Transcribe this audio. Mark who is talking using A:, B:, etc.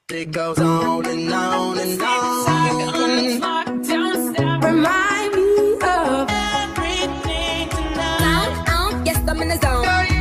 A: It goes on and on and on.
B: Remind me of everything tonight.
C: Yes, I'm in the zone.